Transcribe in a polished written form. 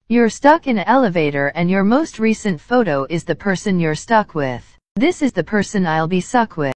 You're stuck in an elevator and your most recent photo is the person you're stuck with. This is the person I'll be stuck with.